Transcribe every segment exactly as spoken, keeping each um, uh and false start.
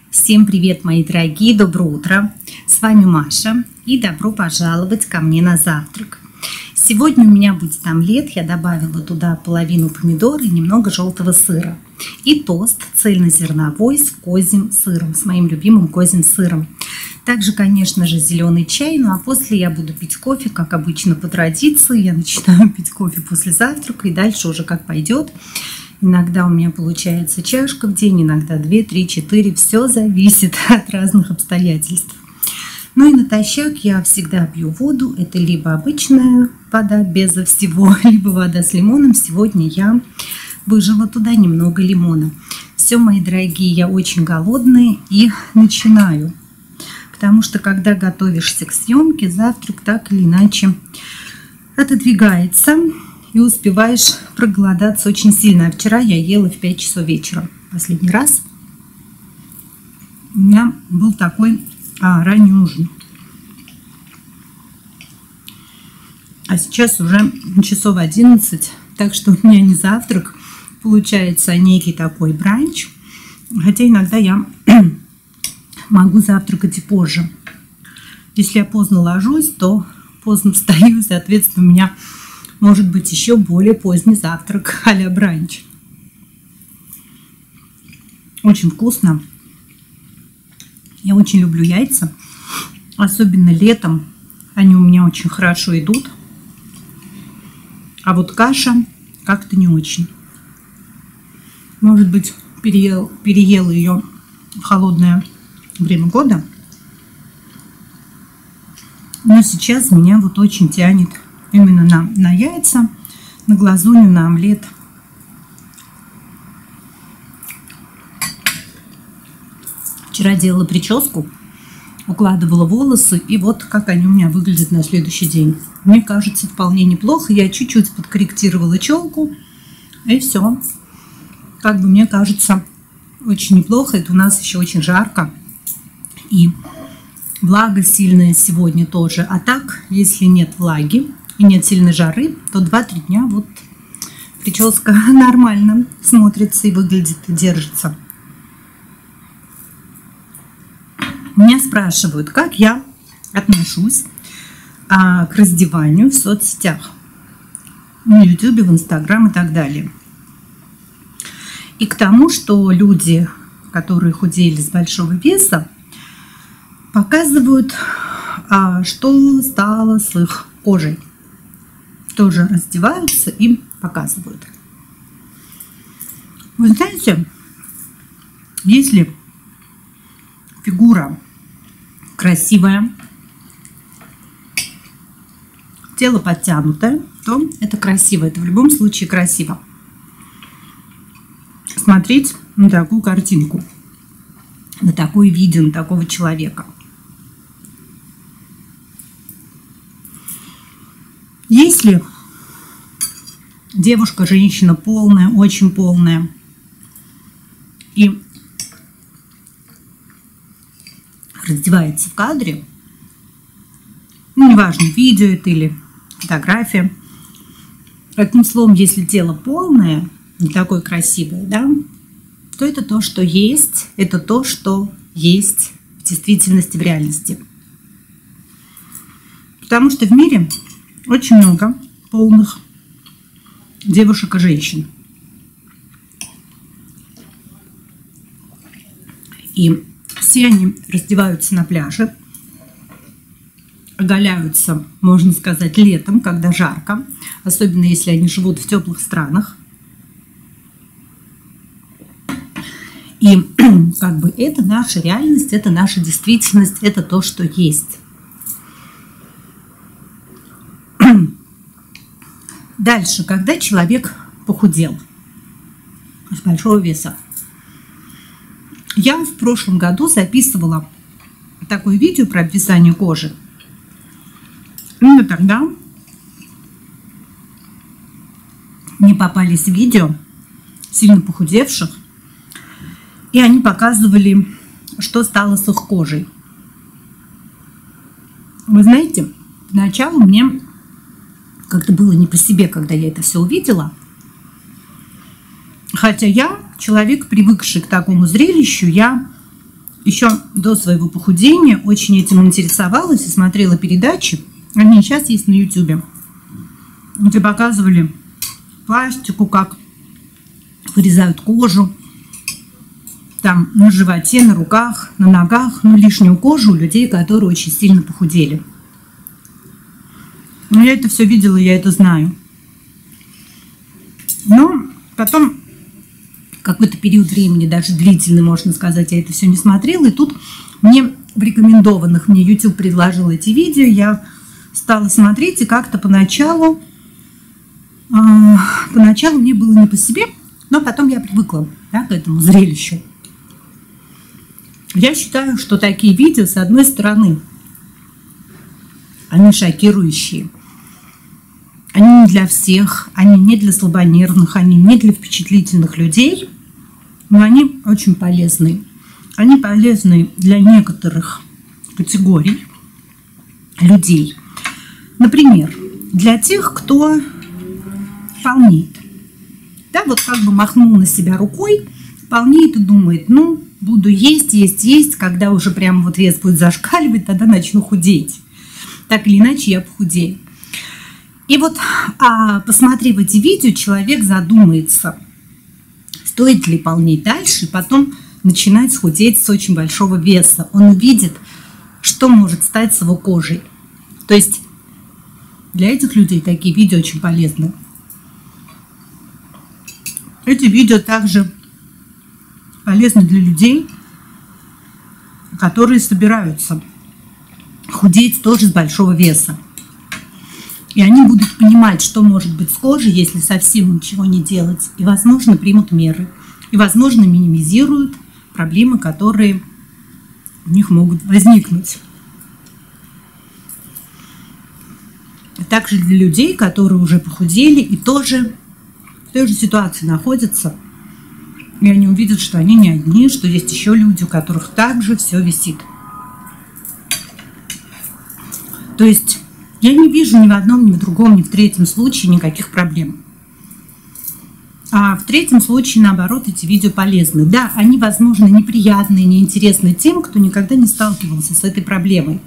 Всем привет, мои дорогие, доброе утро! С вами Маша и добро пожаловать ко мне на завтрак. Сегодня у меня будет омлет, я добавила туда половину помидора и немного желтого сыра. И тост цельнозерновой с козьим сыром, с моим любимым козьим сыром. Также, конечно же, зеленый чай, ну а после я буду пить кофе, как обычно по традиции. Я начинаю пить кофе после завтрака и дальше уже как пойдет. Иногда у меня получается чашка в день, иногда две, три, четыре. Все зависит от разных обстоятельств. Ну и натощак я всегда пью воду. Это либо обычная вода безо всего, либо вода с лимоном. Сегодня я выжила туда немного лимона. Все, мои дорогие, я очень голодная и начинаю. Потому что когда готовишься к съемке, завтрак так или иначе отодвигается. И успеваешь проголодаться очень сильно. А вчера я ела в пять часов вечера. Последний раз у меня был такой а, ранний ужин. А сейчас уже часов одиннадцать. Так что у меня не завтрак. Получается некий такой бранч. Хотя иногда я могу завтракать и позже. Если я поздно ложусь, то поздно встаю. Соответственно, у меня может быть еще более поздний завтрак а-ля бранч. Очень вкусно. Я очень люблю яйца. Особенно летом. Они у меня очень хорошо идут. А вот каша как-то не очень. Может быть, переел, переела ее в холодное время года. Но сейчас меня вот очень тянет именно на, на яйца, на глазунью, на омлет. Вчера делала прическу, укладывала волосы, и вот как они у меня выглядят на следующий день. Мне кажется, вполне неплохо. Я чуть-чуть подкорректировала челку, и все. Как бы мне кажется, очень неплохо. Это у нас еще очень жарко, и влага сильная сегодня тоже. А так, если нет влаги и нет сильной жары, то два-три дня вот прическа нормально смотрится и выглядит, и держится. Меня спрашивают, как я отношусь а, к раздеванию в соцсетях, в ютубе, в инстаграм и так далее. И к тому, что люди, которые худели с большого веса, показывают, а, что стало с их кожей. Тоже раздеваются и показывают. Вы знаете, если фигура красивая, тело подтянутое, то это красиво. Это в любом случае красиво. Смотреть на такую картинку, на такое видео, на такого человека. Если девушка, женщина полная, очень полная, и раздевается в кадре, ну, неважно, видео это или фотография, одним словом, если тело полное, не такое красивое, да, то это то, что есть, это то, что есть в действительности, в реальности. Потому что в мире очень много полных девушек и женщин. И все они раздеваются на пляже, оголяются, можно сказать, летом, когда жарко, особенно если они живут в теплых странах. И как бы это наша реальность, это наша действительность, это то, что есть. Дальше, когда человек похудел с большого веса. Я в прошлом году записывала такое видео про обвисание кожи. Именно тогда мне попались видео сильно похудевших, и они показывали, что стало с их кожей. Вы знаете, поначалу мне как-то было не по себе, когда я это все увидела. Хотя я человек, привыкший к такому зрелищу, я еще до своего похудения очень этим интересовалась и смотрела передачи. Они сейчас есть на ютубе, где показывали пластику, как вырезают кожу. Там на животе, на руках, на ногах, ну, лишнюю кожу у людей, которые очень сильно похудели. Но я это все видела, я это знаю. Но потом какой-то период времени, даже длительный, можно сказать, я это все не смотрела. И тут мне в рекомендованных, мне YouTube предложил эти видео, я стала смотреть, и как-то поначалу, э, поначалу мне было не по себе, но потом я привыкла, да, к этому зрелищу. Я считаю, что такие видео, с одной стороны, они шокирующие. Они не для всех, они не для слабонервных, они не для впечатлительных людей, но они очень полезны. Они полезны для некоторых категорий людей. Например, для тех, кто полнеет. Да, вот как бы махнул на себя рукой, полнеет и думает, ну, буду есть, есть, есть, когда уже прям вот вес будет зашкаливать, тогда начну худеть. Так или иначе я похудею. И вот, а, посмотрев эти видео, человек задумается, стоит ли полнеть дальше, и потом начинать худеть с очень большого веса. Он увидит, что может стать с его кожей. То есть для этих людей такие видео очень полезны. Эти видео также полезны для людей, которые собираются худеть тоже с большого веса. И они будут понимать, что может быть с кожей, если совсем ничего не делать. И, возможно, примут меры. И, возможно, минимизируют проблемы, которые у них могут возникнуть. И также для людей, которые уже похудели и тоже в той же ситуации находятся. И они увидят, что они не одни, что есть еще люди, у которых также все висит. То есть я не вижу ни в одном, ни в другом, ни в третьем случае никаких проблем. А в третьем случае, наоборот, эти видео полезны. Да, они, возможно, неприятные, неинтересны тем, кто никогда не сталкивался с этой проблемой.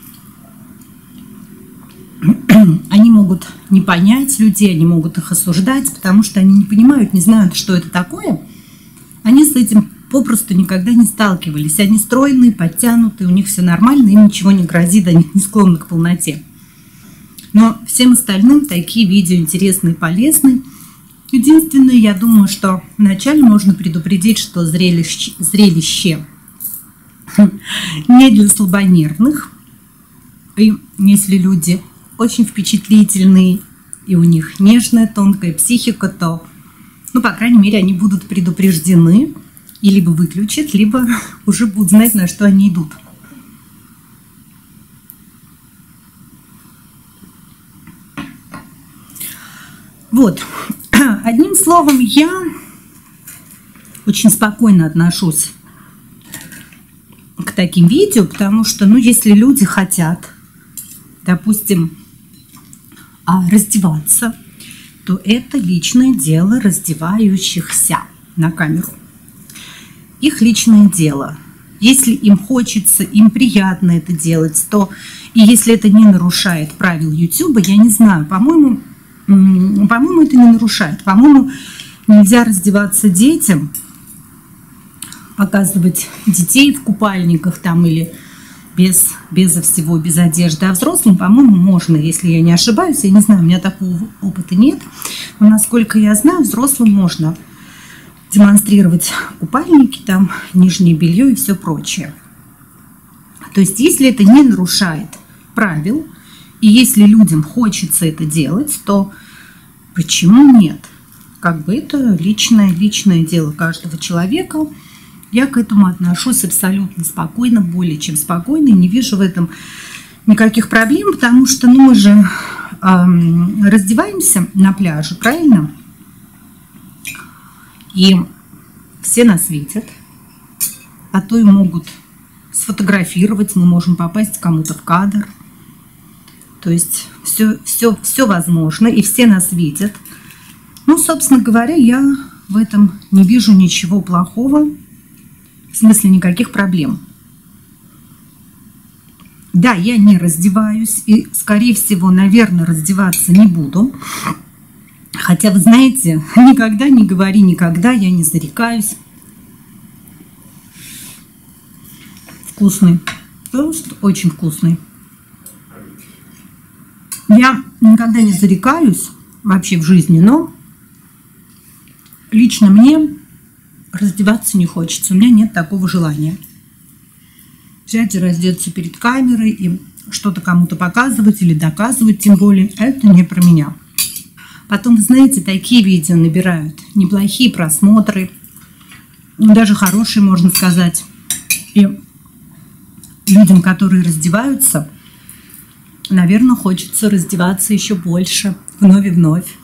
Они могут не понять людей, они могут их осуждать, потому что они не понимают, не знают, что это такое. Они с этим попросту никогда не сталкивались. Они стройные, подтянутые, у них все нормально, им ничего не грозит, они не склонны к полноте. Но всем остальным такие видео интересны и полезны. Единственное, я думаю, что вначале можно предупредить, что зрелище, зрелище не для слабонервных. И если люди очень впечатлительные, и у них нежная, тонкая психика, то, ну, по крайней мере, они будут предупреждены, и либо выключат, либо уже будут знать, на что они идут. Вот. Одним словом, я очень спокойно отношусь к таким видео, потому что, ну, если люди хотят, допустим, раздеваться, то это личное дело раздевающихся на камеру. Их личное дело. Если им хочется, им приятно это делать, то и если это не нарушает правил YouTube, я не знаю, по-моему, по-моему, это не нарушает. По-моему, нельзя раздеваться детям, показывать детей в купальниках там или без, безо всего, без одежды. А взрослым, по-моему, можно, если я не ошибаюсь. Я не знаю, у меня такого опыта нет. Но, насколько я знаю, взрослым можно демонстрировать купальники, там, нижнее белье и все прочее. То есть, если это не нарушает правил, и если людям хочется это делать, то почему нет? Как бы это личное, личное дело каждого человека. Я к этому отношусь абсолютно спокойно, более чем спокойно, и не вижу в этом никаких проблем, потому что, ну, мы же эм, раздеваемся на пляже, правильно? И все нас видят, а то и могут сфотографировать, мы можем попасть кому-то в кадр. То есть все, все, все возможно, и все нас видят. Ну, собственно говоря, я в этом не вижу ничего плохого. В смысле, никаких проблем. Да, я не раздеваюсь и, скорее всего, наверное, раздеваться не буду. Хотя, вы знаете, никогда не говори никогда, я не зарекаюсь. Вкусный. Просто очень вкусный. Я никогда не зарекаюсь вообще в жизни, но лично мне раздеваться не хочется. У меня нет такого желания. Взять и раздеться перед камерой и что-то кому-то показывать или доказывать, тем более, это не про меня. Потом, вы знаете, такие видео набирают неплохие просмотры, даже хорошие, можно сказать. И людям, которые раздеваются, наверное, хочется раздеваться еще больше, вновь и вновь.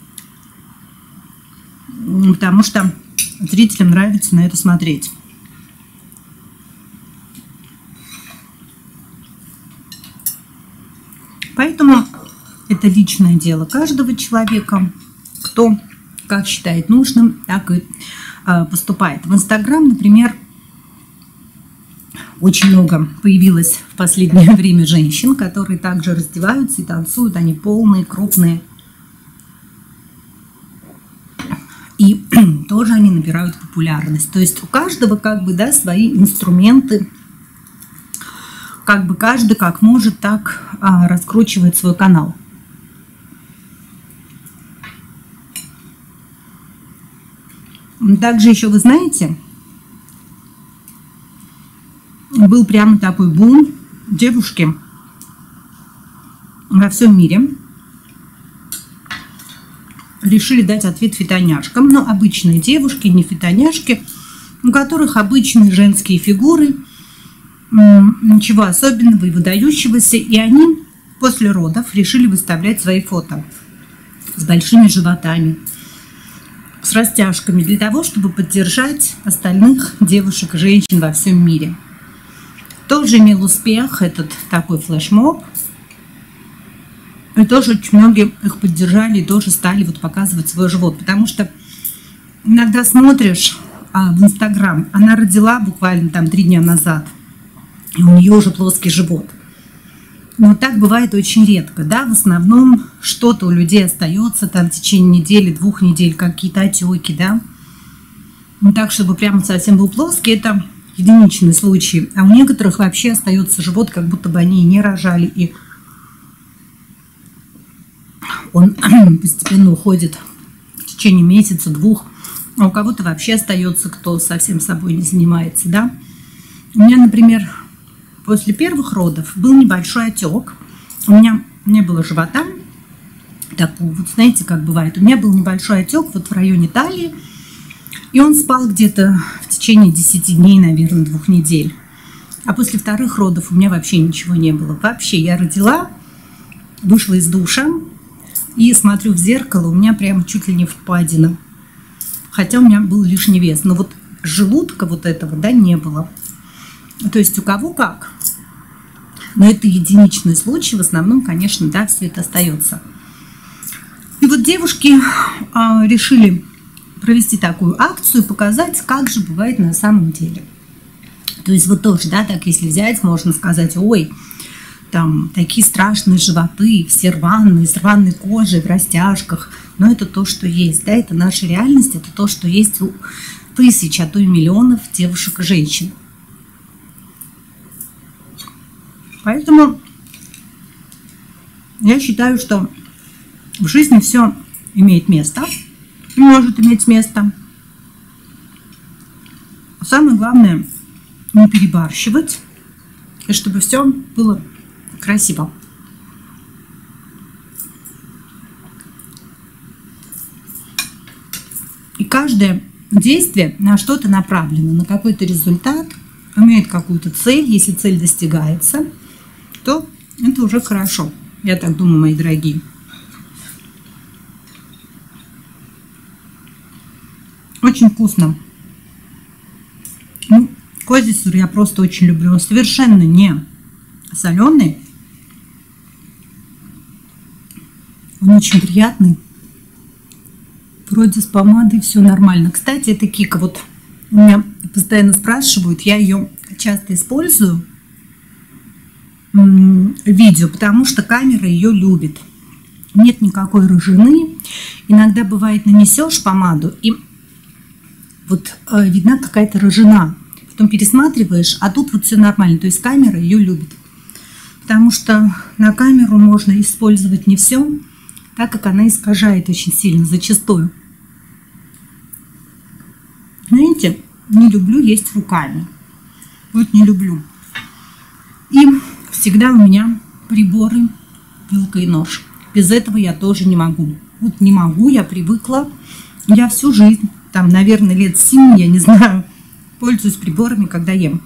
Потому что зрителям нравится на это смотреть. Поэтому это личное дело каждого человека, кто как считает нужным, так и э, поступает. В Инстаграм, например, очень много появилось в последнее время женщин, которые также раздеваются и танцуют, они полные, крупные. И тоже они набирают популярность. То есть у каждого как бы, да, свои инструменты. Как бы каждый как может, так а, раскручивает свой канал. Также еще, вы знаете, был прямо такой бум. Девушки во всем мире решили дать ответ фитоняшкам. Но обычные девушки, не фитоняшки, у которых обычные женские фигуры, ничего особенного и выдающегося. И они после родов решили выставлять свои фото с большими животами, с растяжками, для того, чтобы поддержать остальных девушек и женщин во всем мире. Тоже имел успех этот такой флешмоб. И тоже очень многие их поддержали и тоже стали вот показывать свой живот. Потому что иногда смотришь а, в Инстаграм, она родила буквально там три дня назад, и у нее уже плоский живот. Но так бывает очень редко, да, в основном что-то у людей остается там в течение недели, двух недель, какие-то отеки, да. Ну так, чтобы прямо совсем был плоский, это единичный случай. А у некоторых вообще остается живот, как будто бы они и не рожали, и он постепенно уходит в течение месяца, двух. А у кого-то вообще остается, кто совсем собой не занимается, да. У меня, например, после первых родов был небольшой отек. У меня не было живота. Такого, вот знаете, как бывает. У меня был небольшой отек вот в районе талии. И он спал где-то в течение десяти дней, наверное, двух недель. А после вторых родов у меня вообще ничего не было. Вообще я родила, вышла из душа и смотрю в зеркало, у меня прям чуть ли не впадина. Хотя у меня был лишний вес. Но вот желудка вот этого, да, не было. То есть у кого как. Но это единичный случай. В основном, конечно, да, все это остается. И вот девушки а, решили провести такую акцию, показать, как же бывает на самом деле. То есть вот тоже, да, так если взять, можно сказать, ой, там такие страшные животы, все рваные, с рваной кожей, в растяжках. Но это то, что есть, да, это наша реальность, это то, что есть у тысяч, а то и миллионов девушек и женщин. Поэтому я считаю, что в жизни все имеет место, может иметь место. Самое главное не перебарщивать, и чтобы все было красиво. И каждое действие на что-то направлено, на какой-то результат, имеет какую-то цель. Если цель достигается, то это уже хорошо. Я так думаю, мои дорогие. Очень вкусно. Ну, козий сыр я просто очень люблю. Он совершенно не соленый. Он очень приятный. Вроде с помадой все нормально. Кстати, это Кика. Вот у меня постоянно спрашивают, я ее часто использую видео, потому что камера ее любит. Нет никакой рыжины. Иногда бывает нанесешь помаду, и вот э, видна какая-то рыжина. Потом пересматриваешь, а тут вот все нормально. То есть камера ее любит. Потому что на камеру можно использовать не все, так как она искажает очень сильно, зачастую. Знаете, не люблю есть руками. Вот не люблю. И всегда у меня приборы, вилка и нож. Без этого я тоже не могу. Вот не могу, я привыкла. Я всю жизнь, там, наверное, лет семь, я не знаю, пользуюсь приборами, когда ем.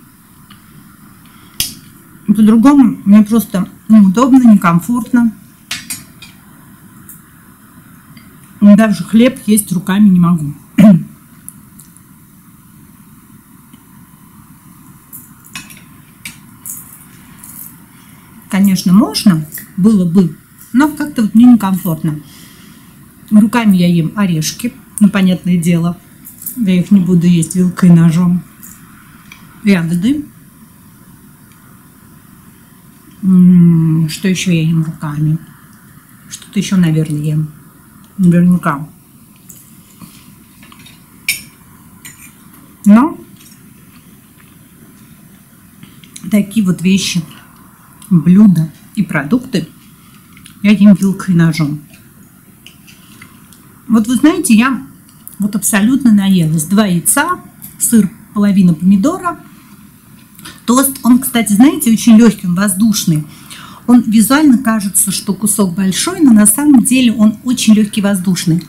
По-другому мне просто неудобно, некомфортно. Даже хлеб есть руками не могу. Конечно, можно было бы, но как-то вот мне некомфортно. Руками я ем орешки, ну, понятное дело. Я их не буду есть вилкой и ножом. Ягоды. Что еще я ем руками? Что-то еще, наверное, ем. Наверняка. Но такие вот вещи, блюда и продукты я ем вилкой и ножом. Вот вы знаете, я вот абсолютно наелась. Два яйца, сыр, половина помидора, тост. Он, кстати, знаете, очень легкий, он воздушный. Он визуально кажется, что кусок большой, но на самом деле он очень легкий, воздушный.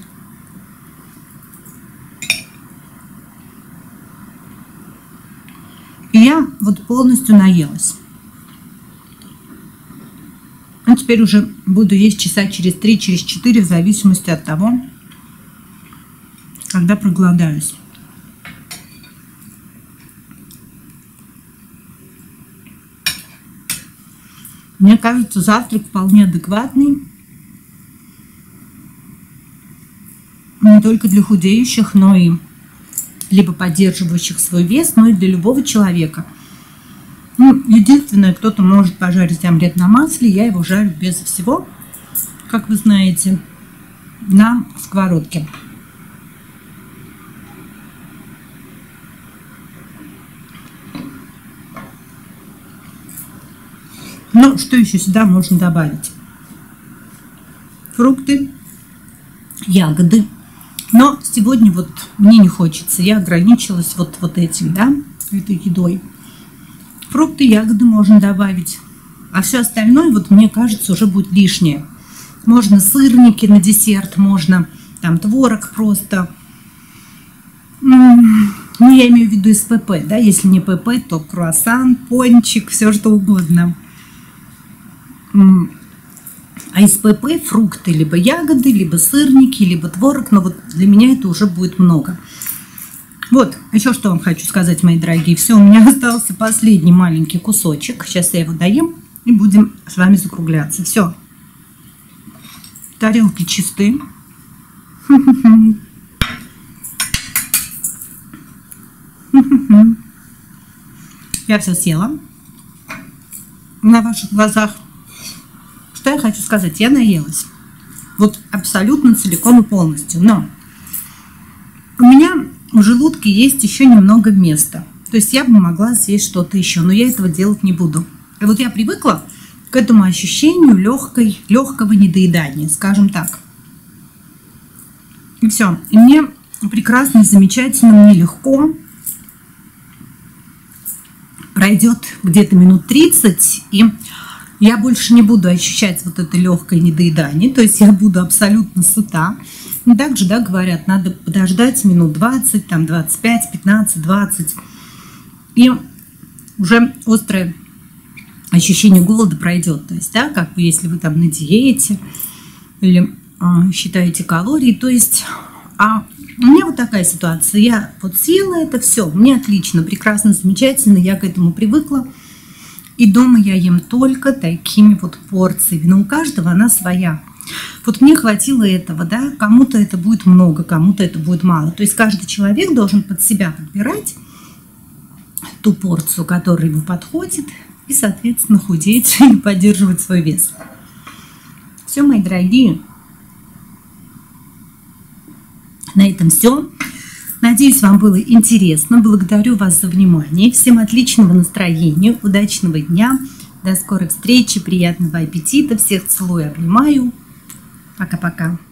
И я вот полностью наелась. А теперь уже буду есть часа через три, через четыре, в зависимости от того, когда проголодаюсь. Мне кажется, завтрак вполне адекватный. Не только для худеющих, но и либо поддерживающих свой вес, но и для любого человека. Ну, единственное, кто-то может пожарить омлет на масле, я его жарю без всего, как вы знаете, на сковородке. Ну, что еще сюда можно добавить? Фрукты, ягоды. Но сегодня вот мне не хочется. Я ограничилась вот, вот этим, да, этой едой. Фрукты, ягоды можно добавить. А все остальное, вот мне кажется, уже будет лишнее. Можно сырники на десерт, можно там творог просто. Ну, я имею в виду из ПП, да. Если не ПП, то круассан, пончик, все что угодно. А из ПП фрукты, либо ягоды, либо сырники, либо творог. Но вот для меня это уже будет много. Вот, еще что вам хочу сказать, мои дорогие. Все, у меня остался последний маленький кусочек. Сейчас я его доем и будем с вами закругляться. Все. Тарелки чисты. Я все съела. На ваших глазах. Что я хочу сказать? Я наелась. Вот абсолютно целиком и полностью. Но у меня в желудке есть еще немного места. То есть я бы могла съесть что-то еще, но я этого делать не буду. И вот я привыкла к этому ощущению легкой, легкого недоедания, скажем так. И все. И мне прекрасно, замечательно, мне легко. Пройдет где-то минут тридцать, и я больше не буду ощущать вот это легкое недоедание. То есть я буду абсолютно сыта. И также, да, говорят, надо подождать минут двадцать, там двадцать пять, пятнадцать, двадцать. И уже острое ощущение голода пройдет. То есть, да, как бы если вы там на диете или а, считаете калории. То есть, а у меня вот такая ситуация. Я вот съела это все, мне отлично, прекрасно, замечательно, я к этому привыкла. И дома я ем только такими вот порциями. Но у каждого она своя. Вот мне хватило этого, да, кому-то это будет много, кому-то это будет мало. То есть каждый человек должен под себя подбирать ту порцию, которая ему подходит, и, соответственно, худеть и поддерживать свой вес. Все, мои дорогие. На этом все. Надеюсь, вам было интересно. Благодарю вас за внимание. Всем отличного настроения, удачного дня. До скорых встреч, приятного аппетита. Всех целую, обнимаю. Пока-пока.